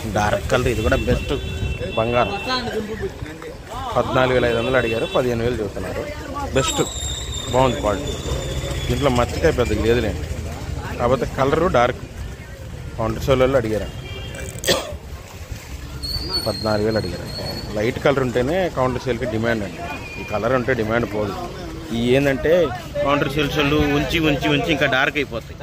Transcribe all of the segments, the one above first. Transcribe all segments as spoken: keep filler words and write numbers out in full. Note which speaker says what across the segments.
Speaker 1: Dark colour ఇది కూడా best బంగారం. పద్నాలుగు వేల ఐదు వందలు అడిగారు, పదిహేను వేలు చూస్తున్నారు. బెస్ట్ బాగుంది క్వాలిటీ. దీంట్లో మచ్చికాయ పెద్దది లేదులేండి, కాకపోతే కలరు డార్క్. కౌంటర్ సోలలో అడిగారు, పద్నాలుగు వేలు అడిగారు. లైట్ కలర్ ఉంటేనే కౌంటర్ సేల్కి డిమాండ్ అండి. ఈ కలర్ ఉంటే డిమాండ్ పోదు. ఈ ఏంటంటే కౌంటర్ సేల్స్ వాళ్ళు ఉంచి ఉంచి ఉంచి ఇంకా డార్క్ అయిపోతాయి.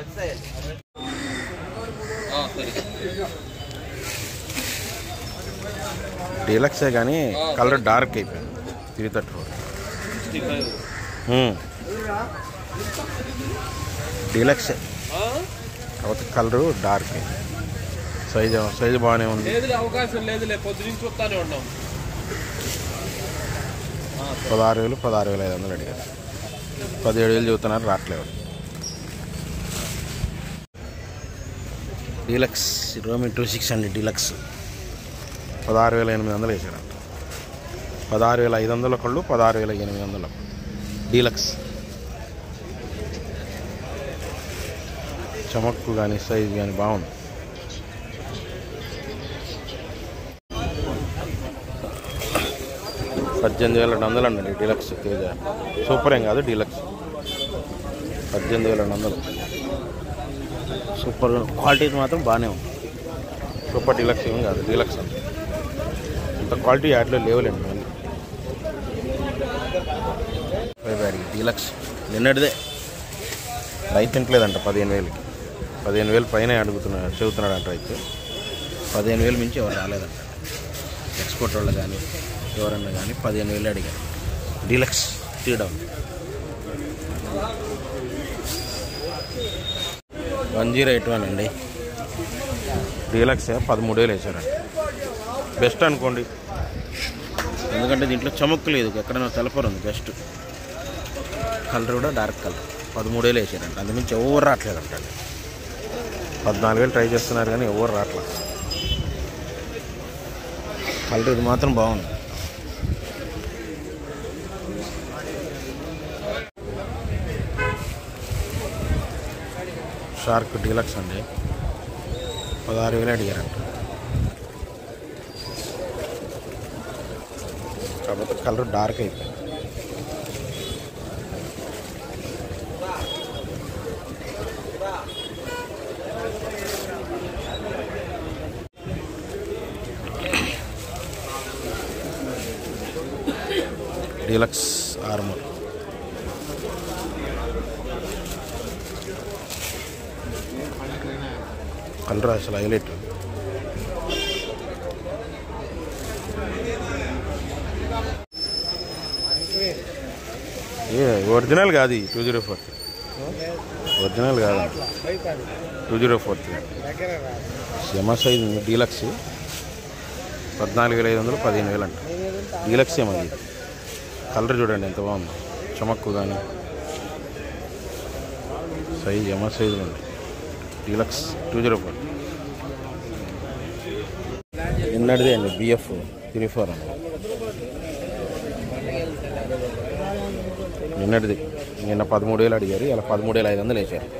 Speaker 1: డీలక్సే కానీ కలర్ డార్క్ అయిపోయింది. త్రీ థర్టీ ఫోర్ డీలక్సే కాకపోతే కలరు డార్క్ అయింది. సైజు సైజు బాగానే ఉంది. పదహారు వేలు పదహారు వేల ఐదు వందలు అడిగారు, పదిహేడు వేలు చెబుతున్నారు, రావట్లేదు. డీలక్స్ రోమి టూ సిక్స్ హండ్రెడ్ డీలక్స్ పదహారు వేల ఎనిమిది వందలు వేసారంట. పదహారు వేల ఐదు వందల ఒకళ్ళు, పదహారు వేల ఎనిమిది వందలు డీలక్స్. చమక్కు కానీ సైజు కానీ బాగుంది. పద్దెనిమిది వేల రెండు వందలు అండి డీలక్స్. తేజ సూపర్ ఏం కాదు, డీలక్స్ పద్దెనిమిది వేల రెండు వందలు. సూపర్ క్వాలిటీ మాత్రం బాగానే ఉంది. సూపర్ డీలక్స్ ఏం కాదు, డీలక్స్ అంత ఇంత క్వాలిటీ యాడ్లో లేవులేండి. మళ్ళీ డీలక్స్ నిన్నటిదే రైతు తింటలేదంట. పదిహేను వేలకి పదిహేను వేలు పైన అడుగుతున్నాడు చెబుతున్నాడంట రైతు. పదిహేను వేలు మించి ఎవరు రాలేదంట. ఎక్స్పోర్ట్ వాళ్ళు కానీ ఎవరన్నా కానీ పదిహేను వేలు అడిగారు. డీలక్స్ తీయడం వన్ జీరో ఎయిట్ వన్ అండి. డీలక్స్ పదమూడు వేలు వేసారండి. బెస్ట్ అనుకోండి, ఎందుకంటే దీంట్లో చమక్కు లేదు, ఎక్కడైనా తెలపరు ఉంది. బెస్ట్ కలర్ కూడా డార్క్ కలర్. పదమూడు వేలు వేసారంట. అందుమించి ఎవరు రావట్లేదంట. పద్నాలుగు వేలు ట్రై చేస్తున్నారు కానీ ఎవరు రావట్లేదు. కలర్ ఇది మాత్రం బాగుంది. షార్క్ డీలక్స్ అండి, పదహారు వేలు అడిగారంట. కాకపోతే కలర్ డార్క్ అయిపోయింది. డీలక్స్ ఆర్మర్ కలర్ అసలు హైలైట్. ఏ ఒరిజినల్ కాదు, two zero four three original కాదు, టూ జీరో ఫోర్ త్రీ సెమా సైజ్ డీలక్స్. పద్నాలుగు వేల ఐదు వందలు పదిహేను వేలు అంట. డీలక్స్ ఏమది. కలర్ చూడండి ఎంత బాగుంది, చమక్కు కానీ సైజ్ ఎమా సైజులు ఉంది. డీలక్స్ టూ జీరో ఫోర్ నిన్నటిదే అండి. బిఎఫ్ త్రీ ఫోర్ అండి నిన్నటిది. నిన్న పదమూడు వేలు అడిగారు, ఇలా పదమూడు వేల ఐదు వందలు వేసారు.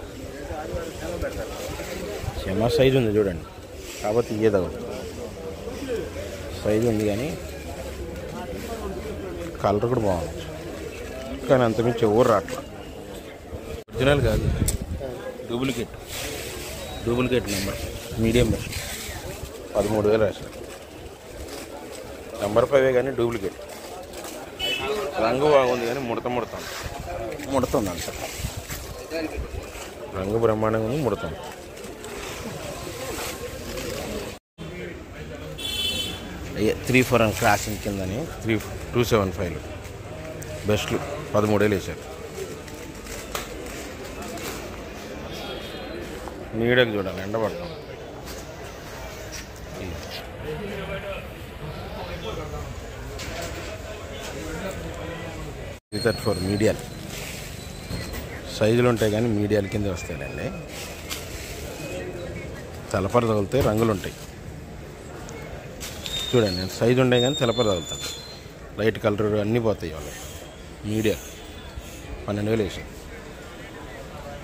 Speaker 1: సెమా సైజు ఉంది చూడండి, కాబట్టి ఇయ్యేదవు సైజు ఉంది కానీ కలర్ కూడా బాగుంది. కానీ అంతమించి ఎవరు రావట్లా. ఒరిజినల్ కాదు, duplicate duplicate number medium best. పదమూడు వేలు రాశారు. నెంబర్ ఫైవే కానీ డూప్లికేట్. రంగు బాగుంది కానీ ముడత ముడతాం ముడుతుంది అంత. రంగు బ్రహ్మాండంగా ఉంది, ముడుతుంది. అయ్యే త్రీ ఫోర్ అని క్రాసింగ్ కిందని త్రీ టూ సెవెన్ ఫైవ్లు బెస్ట్లు పదమూడేళ్ళు వేసారు. నీడకు చూడాలి, ఎండబడతాం. త్రీ థర్టీ ఫోర్ మీడియాలు సైజులు ఉంటాయి కానీ మీడియాల కింద వస్తాయండి. తెలపర తగులుతాయి, రంగులు ఉంటాయి చూడండి. సైజు ఉండే కానీ తెలపర తగులుతాయి. లైట్ కలర్ అన్నీ పోతాయి. వాళ్ళు మీడియా పన్నెండు వేలు వేసాయి.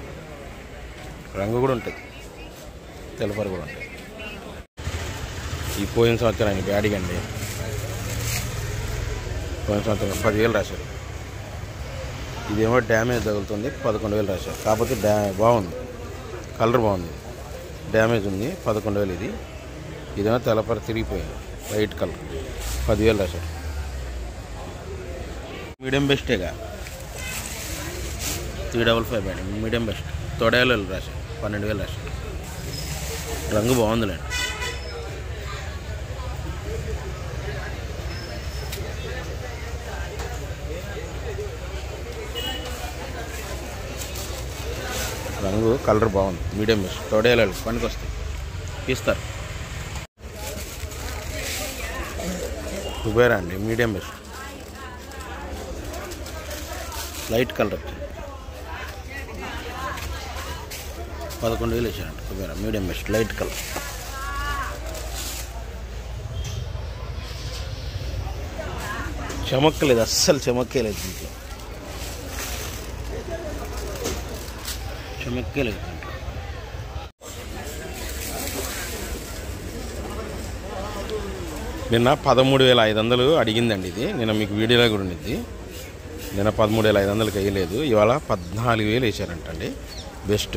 Speaker 1: రంగు కూడా ఉంటాయి, తెలపర కూడా ఉంటాయి. ఈ పోయిన సంవత్సరానికి బ్యాడిగ్ అండి. పోయిన సంవత్సరం పదివేలు రాశారు. ఇదేమో డ్యామేజ్ తగులుతుంది, పదకొండు వేలు రాశారు. కాకపోతే డ్యా బాగుంది, కలర్ బాగుంది. డ్యామేజ్ ఉంది, పదకొండు వేలు ఇది. ఇదేమో తెల్లపర తిరిగిపోయింది, వైట్ కలర్, పదివేలు రాశారు. మీడియం బెస్టేగా three double five bad medium best. తొడేలు రాశారు, పన్నెండు వేలు రాశారు. రంగు బాగుందిలేండి. రంగు కలర్ బాగుంది, మీడియం బెస్ట్. తొడేలు పనికి వస్తాయి, ఇస్తారు. కుబేరా అండి, మీడియం బెస్ట్. లైట్ కలర్ వచ్చింది, పదకొండు వేలు ఇచ్చారంట. Kubera medium best, light colour. చమక్కలేదు, అస్సలు చమక్కేలేదు, దీంట్లో చమక్కేలేదు. నిన్న పదమూడు వేల ఐదు వందలు అడిగిందండి ఇది. నిన్న మీకు వీడియోలో కూడా ఉండిద్ది. నిన్న పదమూడు వేల ఐదు వందలకి వేయలేదు, ఇవాళ పద్నాలుగు వేలు వేసారంటండి. బెస్ట్.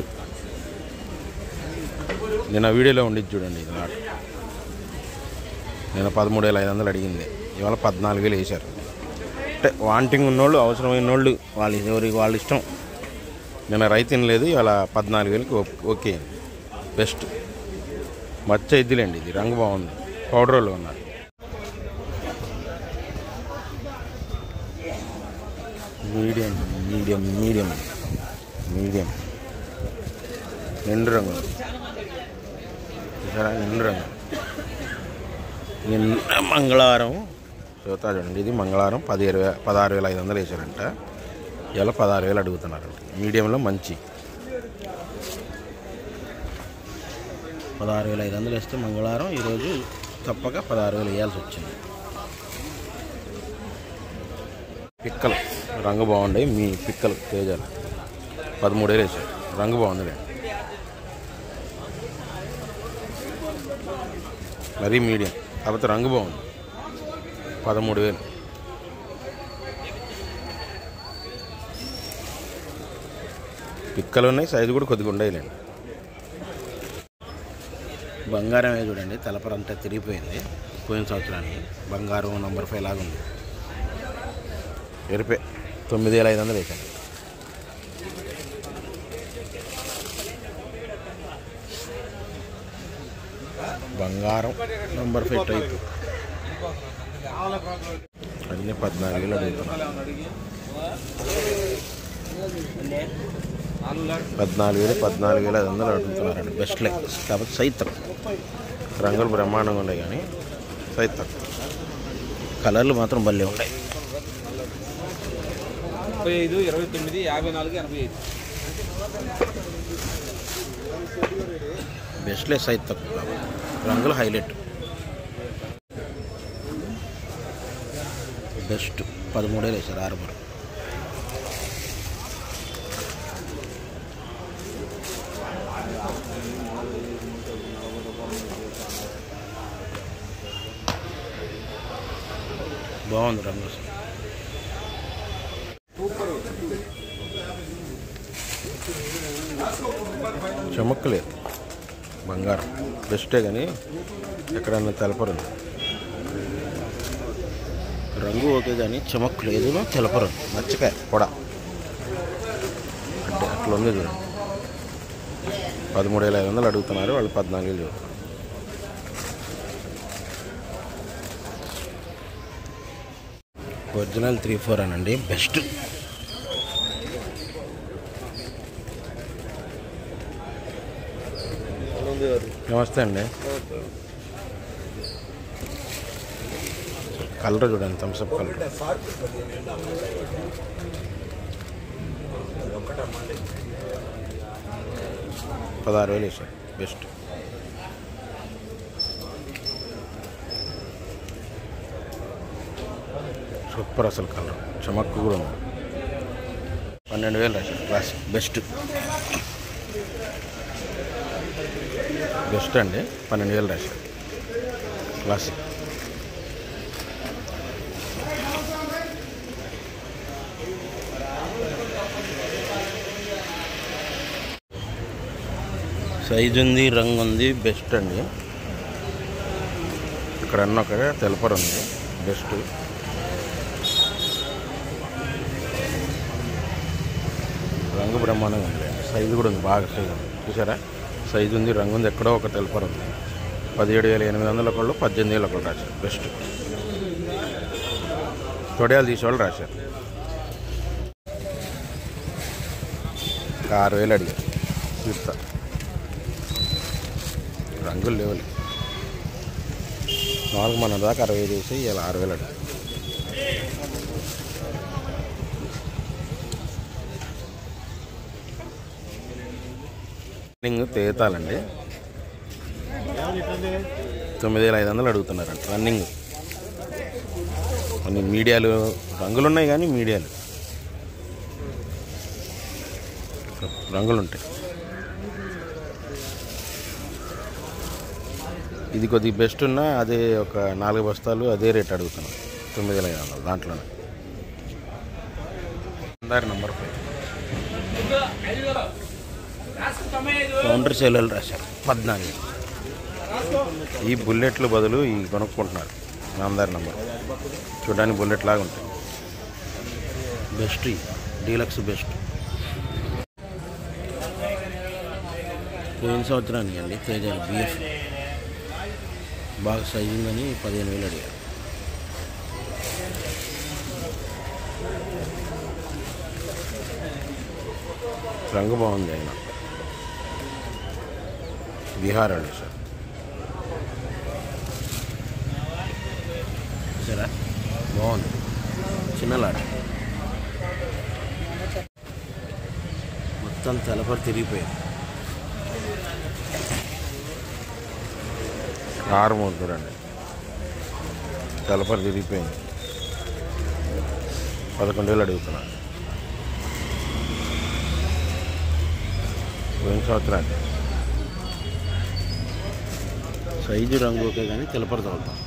Speaker 1: నిన్న వీడియోలో ఉండిద్ది చూడండి, ఇది నాటు. నిన్న పదమూడు వేల ఐదు వందలు అడిగింది, ఇవాళ పద్నాలుగు వేలు వేసారు. అంటే వాంటింగ్ ఉన్నోళ్ళు, అవసరమైన వాళ్ళు, వాళ్ళు ఎవరికి వాళ్ళ ఇష్టం. నిన్న రైతు లేదు, ఇవాళ పద్నాలుగు వేలకి ఓకే. బెస్ట్. మచ్చ ఇద్దిలేండి, ఇది రంగు బాగుంది. పౌడర్ వాళ్ళు ఉన్నారు. మీడియం మీడియం మీడియం మీడియం నిండు రంగు, నిండు రంగు. నిన్న మంగళవారం చూతా చూడండి, ఇది మంగళవారం పదిహేను వేల పదహారు వేల ఐదు వందలు వేసారంట. ఇలా పదహారు వేలు అడుగుతున్నారంట. మీడియంలో మంచి పదహారు వేల ఐదు వందలు వేస్తే మంగళవారం ఈరోజు తప్పక పదహారు వేలు వేయాల్సి వచ్చింది. పిక్కలు రంగు బాగుండే, మీ పిక్కలు తేజాలు పదమూడు వేలు వేసారు. రంగు బాగుందిలే, మరీ మీడియం, కాకపోతే రంగు బాగుంది. పదమూడు వేలు. పిక్కలు ఉన్నాయి, సైజు కూడా కొద్దిగా ఉండేలేండి. బంగారం ఏ చూడండి, తలపరంతా తిరిగిపోయింది. పోయిన సంవత్సరానికి బంగారం నంబర్ ఫైవ్ లాగా ఉంది. ఎరిపే తొమ్మిది వేల ఐదు వందలు వేసాను. బంగారం నంబర్ ఫైవ్ టైప్ అన్నీ పద్నాలుగు వేలు అడుగుతున్నాను. పద్నాలుగు వేలు పద్నాలుగు వేల ఐదు వందలు అడుగుతున్నారండి. బెస్ట్ లెగ్, కాబట్టి సైజ్ తక్కువ. రంగులు బ్రహ్మాండంగా ఉన్నాయి కానీ సైజ్ తక్కువ. కలర్లు మాత్రం భలే ఉన్నాయి.
Speaker 2: ముప్పై ఐదు ఇరవై తొమ్మిది యాభై నాలుగు ఎనభై ఐదు
Speaker 1: బెస్ట్ లెగ్, సైజ్ తక్కువ, రంగులు హైలైట్. బెస్ట్ పదమూడేళ్ళు వేసారు. ఆరుమూరు బాగుంది రంగు. చమక్కలేదు, బంగారం బెస్టే కానీ ఎక్కడన్నా తెలపరు. రంగు ఓకే కానీ చమక్కు లేదు, తెలపరు. మచ్చకాయ కూడా అంటే అట్లా ఉంది చూడండి. పదమూడు వేల ఐదు వందలు అడుగుతున్నారు, వాళ్ళు పద్నాలుగు వేలు. ఒరిజినల్ త్రీ ఫోర్ అనండి, బెస్ట్. నమస్తే అండి. కలర్ చూడండి, థమ్స్అప్ కలర్. పదహారు వేలు వేసారు. బెస్ట్. సూపర్ అసలు కలర్, చమక్కు కూడా ఉంది. పన్నెండు వేలు రాశారు. Class best. బెస్ట్ అండి, పన్నెండు వేలు రాశారు. క్లాసిక్. సైజు ఉంది, రంగు ఉంది, బెస్ట్ అండి. ఇక్కడ అన్న ఒక తెలపర్ ఉంది, బెస్ట్. రంగు బ్రహ్మాండంగా ఉంది, సైజు కూడా ఉంది, బాగా సైజు ఉంది. చూసారా, సైజు ఉంది, రంగు ఉంది. ఎక్కడో ఒక తెలపర్ ఉంది. పదిహేడు వేల ఎనిమిది వందల ఒకళ్ళు, పద్దెనిమిది వేల ఒకళ్ళు రాశారు, బెస్ట్. తొడియాలు తీసేవాళ్ళు రాశారు. ఆరు వేలు అడిగారు, తీస్తా. రంగులు లేవులే. నాలుగు మన దాకా అరవై ఐదు వేసి ఇలా ఆరు వేలు అడిగారు. రన్నింగ్ తేతాలండి, తొమ్మిది వేల ఐదు వందలు అడుగుతున్నారంట రన్నింగ్. కొన్ని మీడియాలు రంగులు ఉన్నాయి, కానీ మీడియాలు రంగులు ఉంటాయి. ఇది కొద్దిగా బెస్ట్ ఉన్నా అదే ఒక నాలుగు బస్తాలు అదే రేట్ అడుగుతున్నాం, తొమ్మిది వేల ఐదు వందలు. దాంట్లోనే అందరి నంబర్ ఫైవ్ కౌంటర్ సేలలు రాశారు, పద్నాలుగు. ఈ బుల్లెట్లు బదులు ఈ కొనుక్కుంటున్నారు. నామదారి నంబర్ చూడడానికి బుల్లెట్ లాగా ఉంటాయి, బెస్ట్. Deluxe best. పోయిన సంవత్సరానికి అండి తేజాలు బిఎఫ్ బాగా సైజు ఉందని పదిహేను వేలు అడిగారు. రంగు బాగుంది, అయినా బీహార్ అండి సార్. సరే, బాగుంది, చిన్న లాట. మొత్తం తెలపరి తిరిగిపోయింది. ఆరు మూడురండి, తెలపరి తిరిగిపోయింది. పదకొండు వేలు అడుగుతున్నాను. పోయిన సంవత్సరానికి సైజు రంగు ఓకే, కానీ తెలపరి తగ్గుతాం.